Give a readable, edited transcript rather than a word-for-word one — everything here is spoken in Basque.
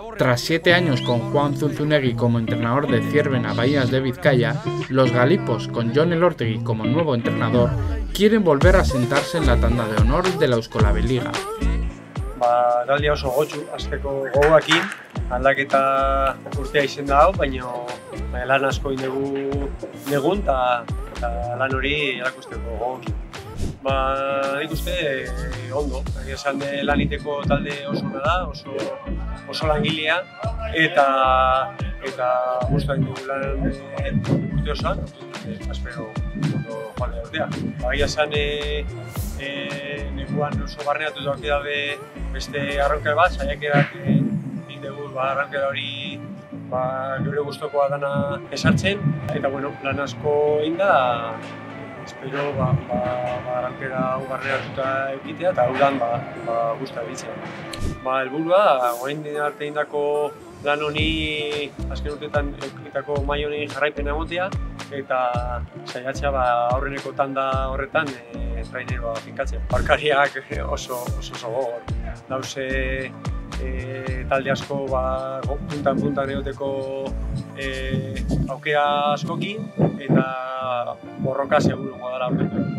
Tras 7 años con Juan Zunzunegui como entrenador de Ziervena Bahías de Vizcaya, los galipos, con Jon Elortegui como nuevo entrenador, quieren volver a sentarse en la tanda de honor de la Euskolabel Liga. Taldia oso gotxu, azteko gogoakin, aldaketa urtea izen da hau, baina lan asko indegu negun eta lan hori erakusteko gogoakin. Nik uste ondo, esan lan iteko talde oso ona da, oso langilea, eta guztain dugu lan urte osoan, espero ondo joan da urtea. Egia esan nekuan oso barneatu dauki dabe beste arrankera bat, saiakerak egin dugu arrankera hori gure gustokoa dana esartzen, eta lan asko egin da, espero arrankera hau barneratuta egitea eta udan guztua egitea. Helburua, orain arte egindako lan honi azken urteetan egitako maila honi jarraipena egotea eta saiatzea aurreneko tanda horretan traineroa finkatzea. Aurkariak oso gogor. Dauze talde asko puntan egoteko aukera askokin eta borroka seguruko dela aurretan.